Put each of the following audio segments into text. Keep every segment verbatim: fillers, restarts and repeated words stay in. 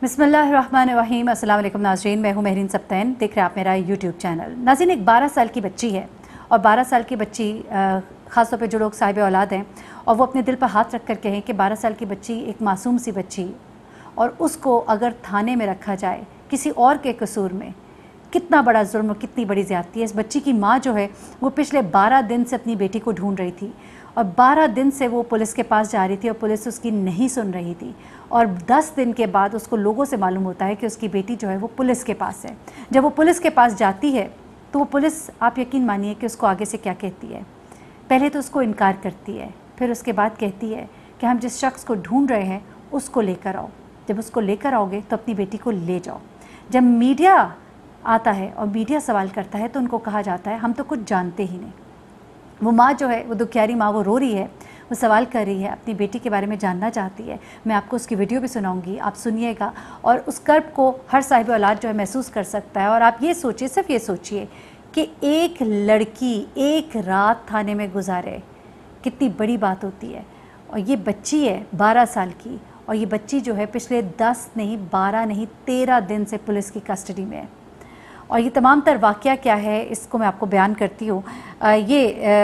बिस्मिल्लाहिर्रहमानिर्रहीम। अस्सलाम वालेकुम नाज़रीन, मैं हूँ महरीन सबतैन, देख रहे हैं आप मेरा यूट्यूब चैनल। नाज़रीन, एक बारह साल की बच्ची है और बारह साल की बच्ची ख़ास तौर पे जो लोग साहिब औलाद हैं और वो अपने दिल पर हाथ रख कर कहें कि बारह साल की बच्ची एक मासूम सी बच्ची और उसको अगर थाने में रखा जाए किसी और के कसूर में, कितना बड़ा जुल्म, कितनी बड़ी ज़्यादती है। इस बच्ची की माँ जो है वो पिछले बारह दिन से अपनी बेटी को ढूंढ रही थी और बारह दिन से वो पुलिस के पास जा रही थी और पुलिस उसकी नहीं सुन रही थी। और दस दिन के बाद उसको लोगों से मालूम होता है कि उसकी बेटी जो है वो पुलिस के पास है। जब वो पुलिस के पास जाती है तो वो पुलिस, आप यकीन मानिए कि उसको आगे से क्या कहती है। पहले तो उसको इनकार करती है, फिर उसके बाद कहती है कि हम जिस शख्स को ढूंढ रहे हैं उसको लेकर आओ। जब उसको लेकर आओगे तो अपनी बेटी को ले जाओ। जब मीडिया आता है और मीडिया सवाल करता है तो उनको कहा जाता है हम तो कुछ जानते ही नहीं। वो माँ जो है, वो दुखियारी माँ, वो रो रही है, वो सवाल कर रही है, अपनी बेटी के बारे में जानना चाहती है। मैं आपको उसकी वीडियो भी सुनाऊंगी, आप सुनिएगा और उस कर्ब को हर साहिब औलाद जो है महसूस कर सकता है। और आप ये सोचिए, सिर्फ ये सोचिए कि एक लड़की एक रात थाने में गुजारे, कितनी बड़ी बात होती है। और ये बच्ची है बारह साल की और ये बच्ची जो है पिछले दस नहीं, बारह नहीं, तेरह दिन से पुलिस की कस्टडी में है। और ये तमाम तर वाक़या क्या है इसको मैं आपको बयान करती हूँ। ये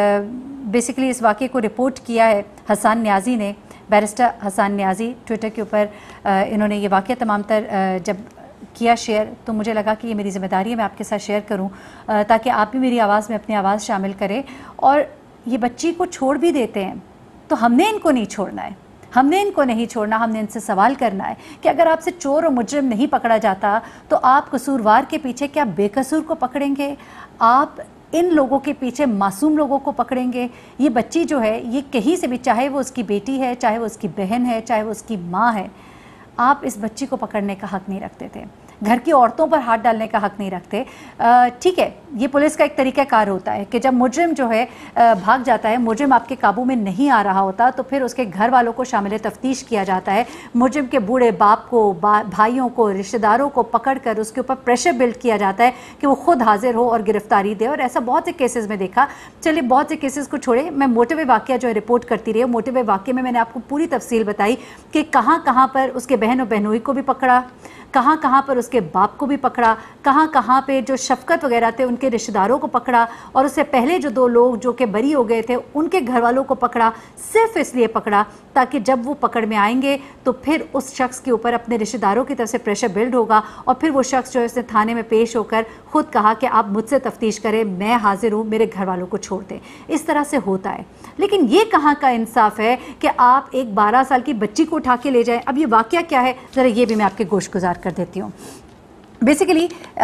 बेसिकली इस वाक़े को रिपोर्ट किया है हसन न्याज़ी ने, बैरिस्टर हसन न्याज़ी। ट्विटर के ऊपर इन्होंने ये वाक़या तमाम तर जब किया शेयर तो मुझे लगा कि ये मेरी ज़िम्मेदारी है, मैं आपके साथ शेयर करूँ ताकि आप भी मेरी आवाज़ में अपनी आवाज़ शामिल करें। और ये बच्ची को छोड़ भी देते हैं तो हमने इनको नहीं छोड़ना है, हमने इनको नहीं छोड़ना। हमने इनसे सवाल करना है कि अगर आपसे चोर और मुजरिम नहीं पकड़ा जाता तो आप कसूरवार के पीछे क्या बेकसूर को पकड़ेंगे? आप इन लोगों के पीछे मासूम लोगों को पकड़ेंगे? ये बच्ची जो है ये कहीं से भी, चाहे वो उसकी बेटी है, चाहे वो उसकी बहन है, चाहे वो उसकी माँ है, आप इस बच्ची को पकड़ने का हक़ नहीं रखते थे। घर की औरतों पर हाथ डालने का हक़ नहीं रखते। ठीक है, ये पुलिस का एक तरीक़ाकार होता है कि जब मुजरिम जो है भाग जाता है, मुजरिम आपके काबू में नहीं आ रहा होता तो फिर उसके घर वालों को शामिल तफ्तीश किया जाता है। मुजरिम के बूढ़े बाप को, बा, भाइयों को, रिश्तेदारों को पकड़ कर उसके ऊपर प्रेशर बिल्ड किया जाता है कि वो खुद हाजिर हो और गिरफ्तारी दे। और ऐसा बहुत से केसेस में देखा। चलिए, बहुत से केसेस को छोड़े, मैं मोटिव वाक़या जो है रिपोर्ट करती रही। मोटिव वाक़े में मैंने आपको पूरी तफसील बताई कि कहाँ कहाँ पर उसके बहन और बहनोई को भी पकड़ा, कहाँ कहाँ पर उसके बाप को भी पकड़ा, कहाँ कहाँ पे जो शफकत वगैरह थे उनके रिश्तेदारों को पकड़ा, और उससे पहले जो दो लोग जो कि बरी हो गए थे उनके घर वालों को पकड़ा। सिर्फ इसलिए पकड़ा ताकि जब वो पकड़ में आएंगे तो फिर उस शख्स के ऊपर अपने रिश्तेदारों की तरफ से प्रेशर बिल्ड होगा और फिर वो शख्स जो है उसने थाने में पेश होकर खुद कहा कि आप मुझसे तफ्तीश करें, मैं हाजिर हूँ, मेरे घर वालों को छोड़ दें। इस तरह से होता है। लेकिन ये कहाँ का इंसाफ है कि आप एक बारह साल की बच्ची को उठा के ले जाएं? अब ये वाक़या क्या है ज़रा ये भी मैं आपके गोश गुजार कर देती हूँ। बेसिकली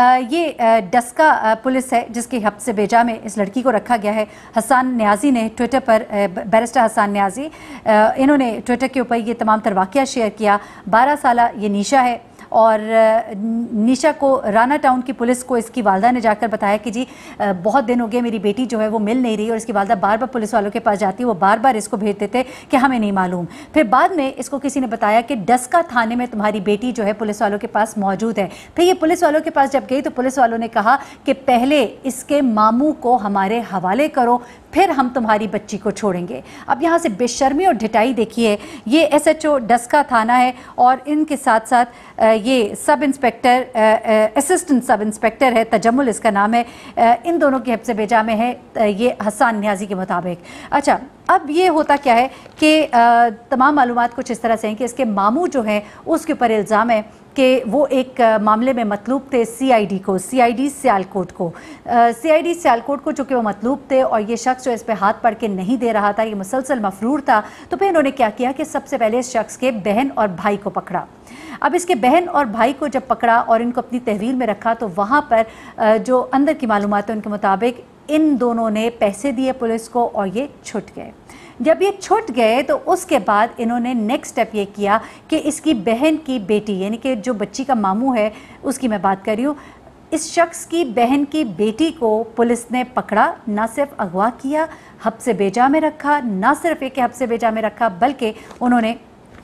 ये डस्का पुलिस है जिसके हब्स से बेजा में इस लड़की को रखा गया है। हसन न्याज़ी ने ट्विटर पर, बैरिस्टर हसन न्याज़ी, इन्होंने ट्विटर के ऊपर ये तमाम तर वाक़या शेयर किया। बारह साला ये निशा है और निशा को राना टाउन की पुलिस को इसकी वालदा ने जाकर बताया कि जी बहुत दिन हो गए, मेरी बेटी जो है वो मिल नहीं रही। और इसकी वालदा बार बार पुलिस वालों के पास जाती है, वो बार बार इसको भेज देते कि हमें नहीं मालूम। फिर बाद में इसको किसी ने बताया कि डस्का थाने में तुम्हारी बेटी जो है पुलिस वालों के पास मौजूद है। फिर ये पुलिस वालों के पास जब गई तो पुलिस वालों ने कहा कि पहले इसके मामू को हमारे हवाले करो, फिर हम तुम्हारी बच्ची को छोड़ेंगे। अब यहाँ से बेशर्मी और ढिठाई देखिए। ये एस एच ओ डस्का थाना है और इनके साथ साथ ये sub inspector, assistant sub inspector है, तजम्मुल इसका नाम है, इन दोनों की हब्स बेजा में है ये हसन न्याज़ी के मुताबिक। अच्छा, अब ये होता क्या है कि तमाम मालूमात कुछ इस तरह से हैं कि इसके मामू जो है उसके ऊपर इल्ज़ाम है कि वो एक मामले में मतलूब थे सीआईडी को, सीआईडी सियालकोट को, सीआईडी सियालकोट को, चूँकि वो मतलूब थे और ये शख्स जो इस पे हाथ पड़ के नहीं दे रहा था, ये मुसलसल मफरूर था। तो फिर इन्होंने क्या किया कि सबसे पहले इस शख्स के बहन और भाई को पकड़ा। अब इसके बहन और भाई को जब पकड़ा और इनको अपनी तहवील में रखा तो वहाँ पर जो अंदर की मालूमात है उनके मुताबिक इन दोनों ने पैसे दिए पुलिस को और ये छुट गए। जब ये छुट गए तो उसके बाद इन्होंने नेक्स्ट स्टेप ये किया कि इसकी बहन की बेटी, यानी कि जो बच्ची का मामू है उसकी मैं बात कर रही हूँ, इस शख्स की बहन की बेटी को पुलिस ने पकड़ा, ना सिर्फ अगवा किया, हब्स बेजा में रखा, ना सिर्फ एक हब्स बेजा में रखा, बल्कि उन्होंने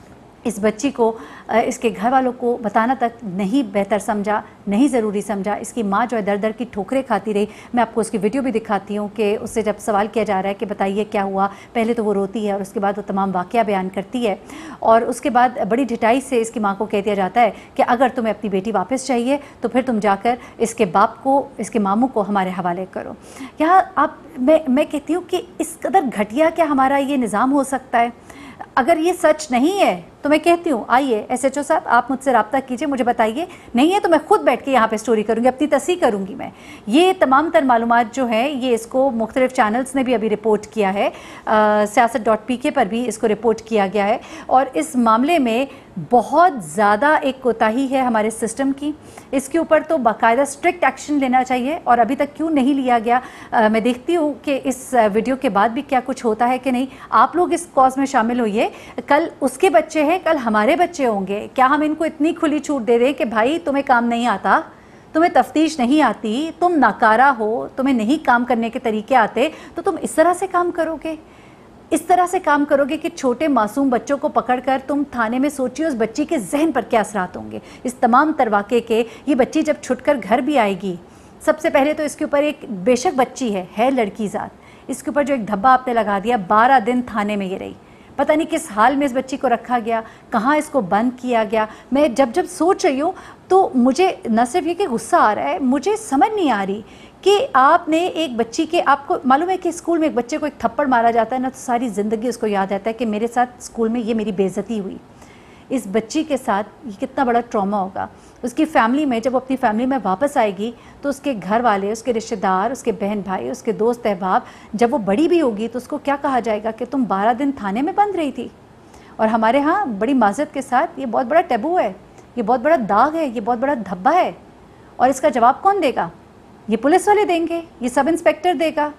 اس بچی کو اس کے گھر والوں کو بتانا تک نہیں بہتر سمجھا, نہیں ضروری سمجھا. اس کی ماں جو ہے در در کی ٹھوکریں کھاتی رہی. میں آپ کو اس کی ویڈیو بھی دکھاتی ہوں کہ اس سے جب سوال کیا جا رہا ہے کہ بتائیے کیا ہوا, پہلے تو وہ روتی ہے اور اس کے بعد وہ تمام واقعہ بیان کرتی ہے, اور اس کے بعد بڑی ڈھٹائی سے اس کی ماں کو کہہ دیا جاتا ہے کہ اگر تمہیں اپنی بیٹی واپس چاہیے تو پھر تم جا کر اس کے باپ کو, اس کے ماموں کو ہمارے حوالے کرو. یہاں آپ میں میں کہتی ہوں کہ اس قدر گھٹیا کیا ہمارا یہ نظام ہو سکتا ہے. اگر یہ سچ نہیں ہے تو میں کہتی ہوں آئیے ایس ایچ او صاحب آپ مجھ سے رابطہ کیجئے, مجھے بتائیے. نہیں ہے تو میں خود بیٹھ کے یہاں پہ سٹوری کروں گی, اپنی تصحیح کروں گی میں. یہ تمام تر معلومات جو ہیں یہ اس کو مختلف چینلز نے بھی ابھی رپورٹ کیا ہے, سیاست ڈاٹ پی کے پر بھی اس کو رپورٹ کیا گیا ہے, اور اس معاملے میں بہت زیادہ ایک کوتاہی ہے ہمارے سسٹم کی. اس کے اوپر تو باقاعدہ اسٹرکٹ ایکشن لینا چاہیے, اور ابھی تک کیوں نہیں لیا گیا. میں دیکھتی ہوں کہ اس ویڈیو کے بعد بھی کیا کچھ ہوتا ہے کہ نہیں. آپ لوگ اس کاز میں شامل ہوئیے, کل اس کے بچے ہیں, کل ہمارے بچے ہوں گے. کیا ہم ان کو اتنی کھلی چھوٹ دے دیں کہ بھائی تمہیں کام نہیں آتا, تمہیں تفتیش نہیں آتی, تم ناکارہ ہو, تمہیں نہیں کام کرنے کے طریقے آتے, تو تم اس طرح سے کام کرو گے, اس طرح سے کام کرو گے کہ چھوٹے معصوم بچوں کو پکڑ کر تم تھانے میں سوچیے اس بچی کے ذہن پر کیا اثرات ہوں گے اس تمام تر واقعے کے. یہ بچی جب چھٹ کر گھر بھی آئے گی, سب سے پہلے تو اس کے اوپر ایک بے شک بچی ہے ہے لڑکی ذات, اس کے اوپر جو ایک دھبا آپ نے لگا دیا, بارہ دن تھانے میں یہ رہی. پتہ نہیں کس حال میں اس بچی کو رکھا گیا, کہاں اس کو بند کیا گیا. میں جب جب سوچ رہی ہوں تو مجھے نہ صرف یہ کہ غصہ آ رہا ہے, مجھے سمجھ نہیں آ رہی کہ آپ نے ایک بچی کے, آپ کو معلوم ہے کہ اسکول میں ایک بچے کو ایک تھپڑ مارا جاتا ہے نا تو ساری زندگی اس کو یاد آتا ہے کہ میرے ساتھ اسکول میں یہ میری بے عزتی ہوئی. اس بچی کے ساتھ یہ کتنا بڑا ٹراما ہوگا. اس کی فیملی میں جب وہ اپنی فیملی میں واپس آئے گی تو اس کے گھر والے, اس کے رشتہ دار, اس کے بہن بھائی, اس کے دوست احباب, جب وہ بڑی بھی ہوگی تو اس کو کیا کہا جائے گا کہ تم بارہ دن تھانے میں بند رہی تھی. اور ہمارے ہاں بڑی معذرت کے ساتھ یہ بہت بڑا ٹیبو ہے, یہ بہت بڑا داغ ہے, یہ بہت بڑا دھبا ہے. اور اس کا جواب کون دے گا؟ یہ پولیس والے دیں گے, یہ سب انسپیکٹر دے گا.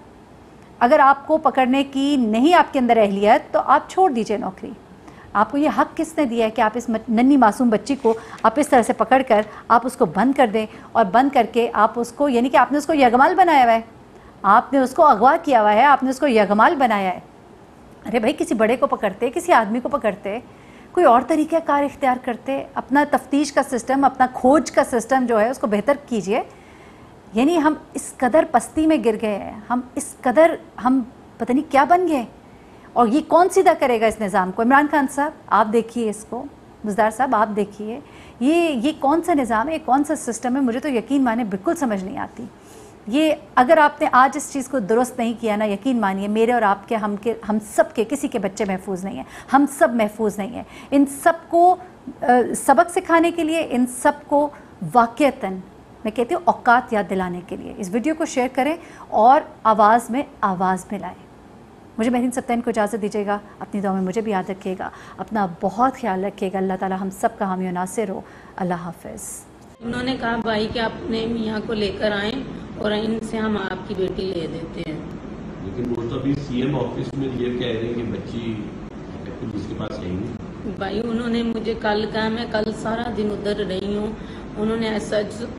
اگر آپ کو پکڑنے کی نہیں آپ کے اندر اہلیت تو آپ چھوڑ دیجئے نوکری. آپ کو یہ حق کس نے دیا ہے کہ آپ اس ننھی معصوم بچی کو آپ اس طرح سے پکڑ کر آپ اس کو بند کر دیں, اور بند کر کے آپ اس کو, یعنی کہ آپ نے اس کو یغمال بنایا ہوا ہے, آپ نے اس کو اغوا کیا ہوا ہے, آپ نے اس کو یغمال بنایا ہے. ارے بھائی کسی بڑے کو پکڑتے, کسی آدمی کو پکڑتے, کوئی اور طریقہ کار اختیار کرتے, اپنا تفتیش کا سسٹم, اپنا کھوج کا سسٹم جو ہے اس کو بہتر کیجئے. یعنی ہم اس قدر پستی میں گر گئے ہیں, ہم اس قدر ہم پتہ نہیں کیا بن گئے. اور یہ کون سیدھا کرے گا اس نظام کو؟ عمران خان صاحب آپ دیکھیے اس کو, مزدار صاحب آپ دیکھیے, یہ یہ کون سا نظام ہے, یہ کون سا سسٹم ہے؟ مجھے تو یقین مانے بالکل سمجھ نہیں آتی. یہ اگر آپ نے آج اس چیز کو درست نہیں کیا نا, یقین مانیے میرے اور آپ کے, ہم کے, ہم سب کے, کسی کے بچے محفوظ نہیں ہیں, ہم سب محفوظ نہیں ہیں. ان سب کو سبق سکھانے کے لیے, ان سب کو واقعتاً میں کہتی ہوں اوقات یاد دلانے کے لیے اس ویڈیو کو شیئر کریں اور آواز میں آواز ملائیں. مجھے مہرین سبتین کو اجازت دیجیے گا, اپنی دعا میں مجھے بھی یاد رکھیے گا, اپنا بہت خیال رکھیے گا. اللہ تعالی ہم سب کا حامی و ناصر ہو. اللہ حافظ. انہوں نے کہا بھائی کہ آپ اپنے میاں کو لے کر آئیں اور ان سے ہم آپ کی بیٹی لے دیتے ہیں. لیکن وہ تو ابھی سی ایم آفس میں یہ کہہ رہے ہیں کہ بچی جس کے پاس ہے نہیں. بھائی انہوں نے مجھے کل کہا, میں کل سارا دن ادھر رہی ہوں. انہوں نے ایس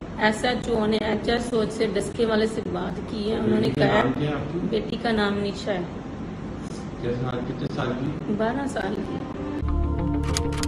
ایچ او نے ایچ ایس او سے ڈسکے والے سے بات کی ہے. انہوں نے کہا بیٹی کا نام نیشا ہے, کتنے سال کی؟ بارہ سال کی.